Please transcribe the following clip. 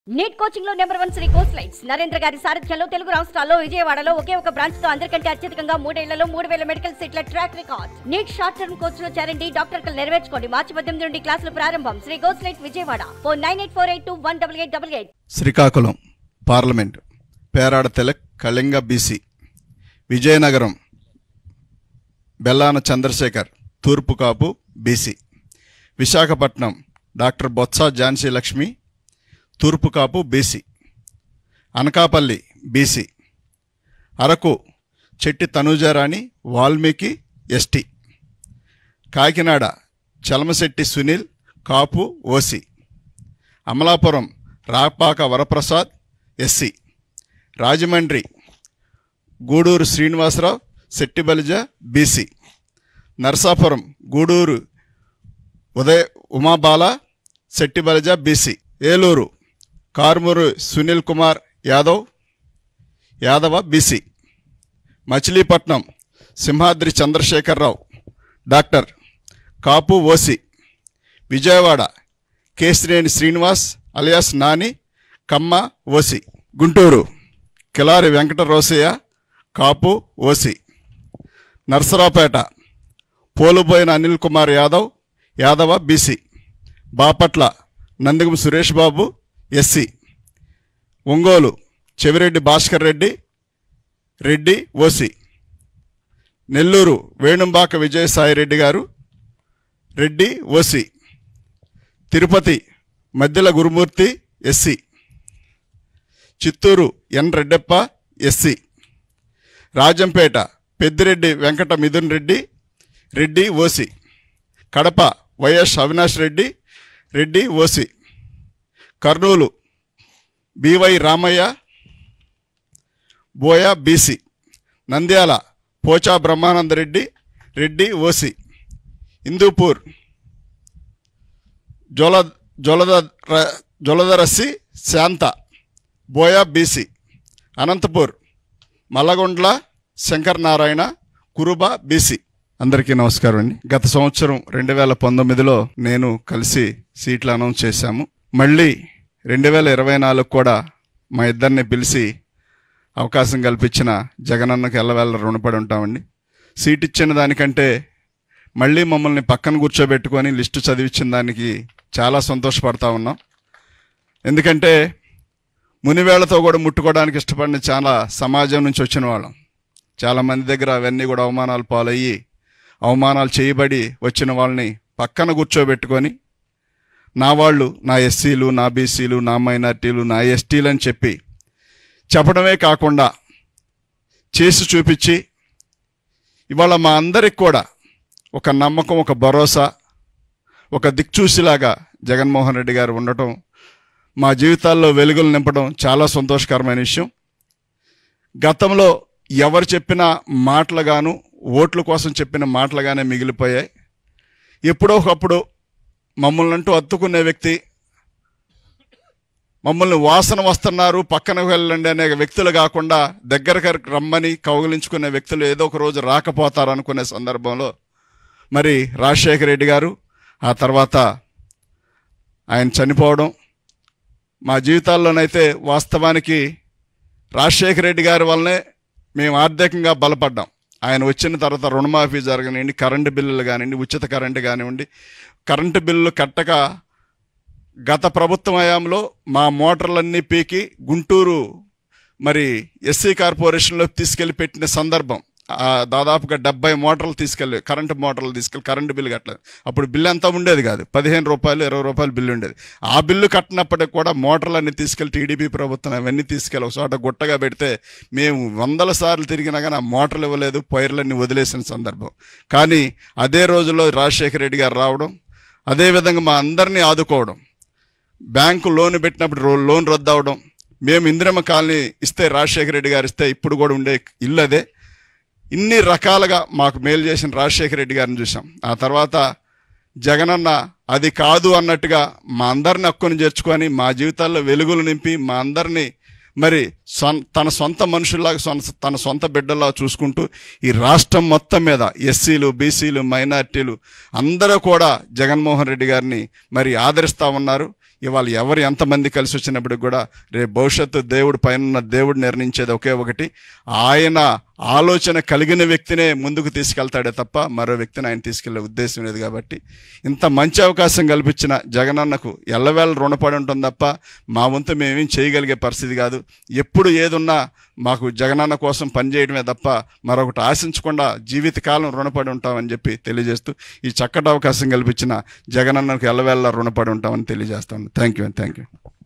Neat coaching లో number 1 Shri కోస్లైట్స్ నరేంద్ర గారి సారథ్యంలో తెలుగు రాష్ట్రాల్లో విజయవాడలో ఒకే ఒక బ్రాంచ్ తో అందరికంటే అత్యధికంగా 3 ఏళ్లలో 3000 మెడికల్ సీట్ల track record. NEET short term కోర్సులో చేరండి, డాక్టర్ కలు నెరవేర్చుకోండి. మార్చి 18 నుండి క్లాసులు ప్రారంభం. శ్రీ కోస్లైట్స్ Vijayawada. Phone 9848218888. Srikakulam parliament Perada Tilak Kalinga BC. Vizianagaram Bellana Chandrasekhar తూర్పు కాపు బీసీ. విశాఖపట్నం డాక్టర్ బొత్స ఝాన్సీ లక్ష్మి తూర్పు Kapu BC. Anakapalli BC. Araku Chetti Tanujarani Valmiki ST. Kakinada Chalamasetti Sunil Kapu OC. Amalapuram Rapaka Varaprasad SC. Rajahmundry Guduru Srinivasarao Settibalija BC. Narasapuram Guduru Umabala Settibalija BC. Eluru Karumuru Sunil Kumar Yadava BC. Machilipatnam Simhadri Chandrasekhararao doctor Kapu OC. Vijayawada Kesineni Srinivas alias Nani Kamma OC. Guntur Kilari Venkata Rosaiah Kapu OC. Narasaraopet Poluboina Anil Kumar Yadava BC. Bapatla Nandigam Suresh Babu SC. Ongole Chevireddy Bhaskar Reddy OC. Nellore Venumbaka Vijayasai Reddy గారు Reddy OC. Tirupati Maddela Gurumoorthy SC. Chittoor N Reddeppa SC. Rajampet Peddireddy Venkata Mithun Reddy OC. Kadapa YS Avinash Reddy OC. Kurnool BY Ramaiah Boya BC. Nandyal Pocha Brahmananda Reddy OC. Hindupur Joladarasi Shantha Boya BC. Anantapur Mallagondla Shankar Narayana Kuruba BC. అందరికీ నమస్కారం అండి. గత సంవత్సరం 2019లో నేను కలిసి సీట్లు అనౌన్స్ చేశాము. మళ్ళీ 2024 కూడా మా ఇద్దరిని పిలిచి అవకాశం కల్పించిన జగనన్నకు ఎల్లవేళ రుణపడి ఉంటామండి. సీట్ ఇచ్చిన దానికంటే మళ్ళీ మమ్మల్ని పక్కన కూర్చోబెట్టుకొని లిస్టు చదివించిన దానికి చాలా సంతోషపడతా ఉన్నాం. ఎందుకంటే మునివేళ్లతో కూడా ముట్టుకోవడానికి ఇష్టపడిన చాలా సమాజం నుంచి వచ్చిన వాళ్ళం. చాలామంది దగ్గర అవన్నీ కూడా అవమానాలు పాలయ్యి అవమానాలు చేయబడి వచ్చిన వాళ్ళని పక్కన కూర్చోబెట్టుకొని నా వాళ్ళు, నా ఎస్సీలు, నా బీసీలు, నా మైనార్టీలు, నా ఎస్టీలు అని చెప్పడమే కాకుండా చేసి చూపించి ఇవాళ మా అందరికి కూడా ఒక నమ్మకం, ఒక భరోసా, ఒక దిక్చూసిలాగా జగన్మోహన్ రెడ్డి గారు ఉండటం, మా జీవితాల్లో వెలుగులు నింపడం చాలా సంతోషకరమైన విషయం. గతంలో ఎవరు చెప్పిన మాటలుగాను, ఓట్ల కోసం చెప్పిన మాటలుగానే మిగిలిపోయాయి. ఎప్పుడో ఒకప్పుడు మమ్మల్ని అంటూ అత్తుకునే వ్యక్తి, మమ్మల్ని వాసన వస్తున్నారు పక్కన వెళ్ళండి అనే వ్యక్తులు కాకుండా దగ్గరకు రమ్మని కౌగిలించుకునే వ్యక్తులు ఏదో ఒక రోజు రాకపోతారు అనుకునే సందర్భంలో మరి రాజశేఖర రెడ్డి గారు, ఆ తర్వాత ఆయన చనిపోవడం, మా జీవితాల్లోనైతే వాస్తవానికి రాజశేఖర రెడ్డి గారి వల్లనే మేము ఆర్థికంగా బలపడ్డాం. ఆయన వచ్చిన తర్వాత రుణమాఫీ జరగనివ్వండి, కరెంటు బిల్లులు కానివ్వండి, ఉచిత కరెంటు కానివ్వండి, కరెంటు బిల్లులు కట్టక గత ప్రభుత్వం హయాంలో మా మోటార్లన్నీ పీకి గుంటూరు మరి ఎస్సీ కార్పొరేషన్లో తీసుకెళ్ళి పెట్టిన సందర్భం. దాదాపుగా 70 మోటార్లు కరెంటు మోటార్లు తీసుకెళ్ళి కరెంటు బిల్లు కట్టలేదు. అప్పుడు బిల్లు అంతా ఉండేది కాదు, 15 రూపాయలు 20 రూపాయలు బిల్లు ఉండేది. ఆ బిల్లు కట్టినప్పటికి కూడా మోటార్లన్నీ తీసుకెళ్ళి టీడీపీ ప్రభుత్వం అవన్నీ తీసుకెళ్ళి ఒక చోట గుట్టగా పెడితే మేము 100 సార్లు తిరిగినా కానీ ఆ మోటార్లు ఇవ్వలేదు, పైర్లన్నీ వదిలేసిన సందర్భం. కానీ అదే రోజుల్లో రాజశేఖర రెడ్డి గారు రావడం, అదేవిధంగా మా అందరినీ ఆదుకోవడం, బ్యాంకు లోన్ పెట్టినప్పుడు లోన్ రద్దు అవడం, మేము ఇందిరమ్మ కాలనీ ఇస్తే రాజశేఖర రెడ్డి గారు ఇస్తే ఇప్పుడు కూడా ఉండే ఇల్లు అదే. ఇన్ని రకాలుగా మాకు మేలు చేసిన రాజశేఖర రెడ్డి గారిని చూసాం. ఆ తర్వాత జగనన్న అది కాదు అన్నట్టుగా మా అందరిని హక్కును చేర్చుకొని మా జీవితాల్లో వెలుగులు నింపి మా అందరినీ మరి తన సొంత మనుషుల్లాగా తన సొంత బిడ్డల్లా చూసుకుంటూ ఈ రాష్ట్రం మొత్తం మీద ఎస్సీలు, బీసీలు, మైనార్టీలు అందరూ కూడా జగన్మోహన్ రెడ్డి గారిని మరి ఆదరిస్తూ ఉన్నారు. ఇవాళ ఎవరు ఎంతమంది కలిసి వచ్చినప్పటికి కూడా రేపు భవిష్యత్తు దేవుడు పైన దేవుడు నిర్ణయించేది ఒకే ఒకటి, ఆయన ఆలోచన కలిగిన వ్యక్తినే ముందుకు తీసుకెళ్తాడే తప్ప మరో వ్యక్తిని ఆయన తీసుకెళ్లే ఉద్దేశం లేదు. కాబట్టి ఇంత మంచి అవకాశం కల్పించిన జగనన్నకు ఎల్లవేళ రుణపడి ఉంటుంది తప్ప మా వంతు మేమేం చేయగలిగే పరిస్థితి కాదు. ఎప్పుడు ఏదున్నా మాకు జగనన్న కోసం పనిచేయడమే తప్ప మరొకటి ఆశించకుండా జీవితకాలం రుణపడి ఉంటామని చెప్పి తెలియజేస్తూ ఈ చక్కటి అవకాశం కల్పించిన జగనన్నకు ఎల్లవేళ రుణపడి ఉంటామని తెలియజేస్తాను. Thank you.